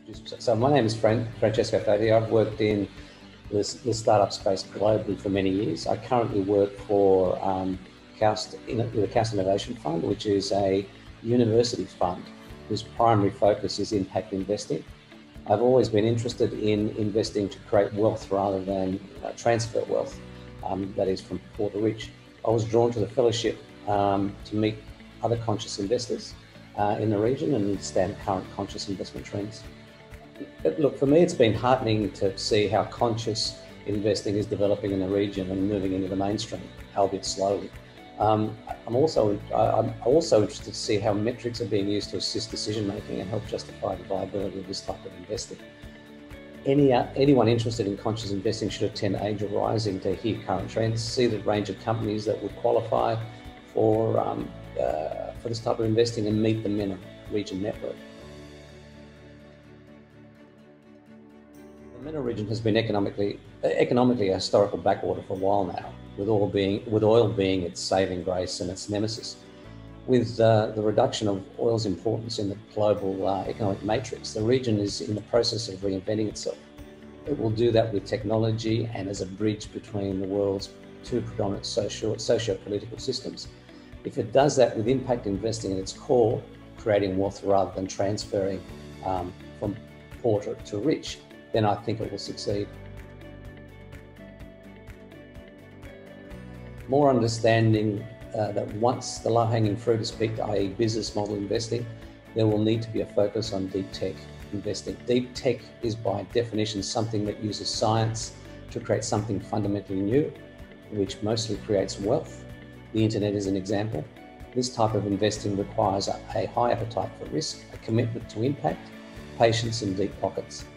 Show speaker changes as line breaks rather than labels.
So my name is Francesco Fotea. I've worked in the startup space globally for many years. I currently work for KAUST, the KAUST Innovation Fund, which is a university fund whose primary focus is impact investing. I've always been interested in investing to create wealth rather than transfer wealth, that is from poor to rich. I was drawn to the fellowship to meet other conscious investors in the region and understand current conscious investment trends. But look, for me, it's been heartening to see how conscious investing is developing in the region and moving into the mainstream, albeit slowly. I'm also interested to see how metrics are being used to assist decision-making and help justify the viability of this type of investing. Anyone interested in conscious investing should attend Angel Rising to hear current trends, see the range of companies that would qualify for this type of investing, and meet the MENA region network. The MENA region has been economically a historical backwater for a while now, with oil being its saving grace and its nemesis. With the reduction of oil's importance in the global economic matrix, the region is in the process of reinventing itself. It will do that with technology and as a bridge between the world's two predominant socio-political systems. If it does that with impact investing at its core, creating wealth rather than transferring from poor to rich, then I think it will succeed. More understanding that once the low-hanging fruit is picked, i.e. business model investing, there will need to be a focus on deep tech investing. Deep tech is by definition something that uses science to create something fundamentally new, which mostly creates wealth. The internet is an example. This type of investing requires a high appetite for risk, a commitment to impact, patience and deep pockets.